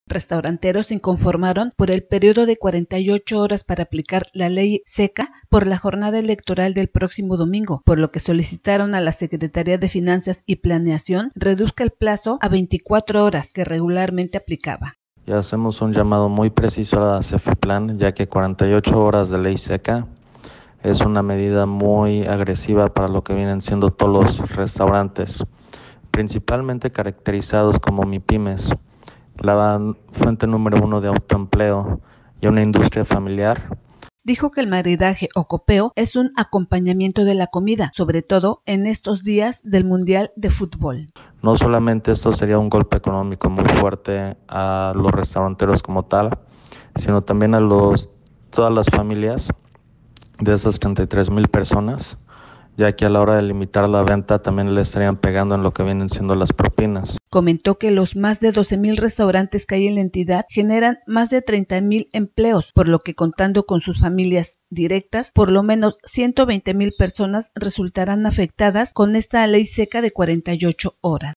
Restauranteros se inconformaron por el periodo de 48 horas para aplicar la ley seca por la jornada electoral del próximo domingo, por lo que solicitaron a la Secretaría de Finanzas y Planeación reduzca el plazo a 24 horas que regularmente aplicaba. Y hacemos un llamado muy preciso a la CEFIPLAN, ya que 48 horas de ley seca es una medida muy agresiva para lo que vienen siendo todos los restaurantes, principalmente caracterizados como MIPYMES, la fuente número 1 de autoempleo y una industria familiar. Dijo que el maridaje o copeo es un acompañamiento de la comida, sobre todo en estos días del Mundial de Fútbol. No solamente esto sería un golpe económico muy fuerte a los restauranteros como tal, sino también a todas las familias de esas 33,000 personas, ya que a la hora de limitar la venta también le estarían pegando en lo que vienen siendo las propinas. Comentó que los más de 12,000 restaurantes que hay en la entidad generan más de 30,000 empleos, por lo que contando con sus familias directas, por lo menos 120,000 personas resultarán afectadas con esta ley seca de 48 horas.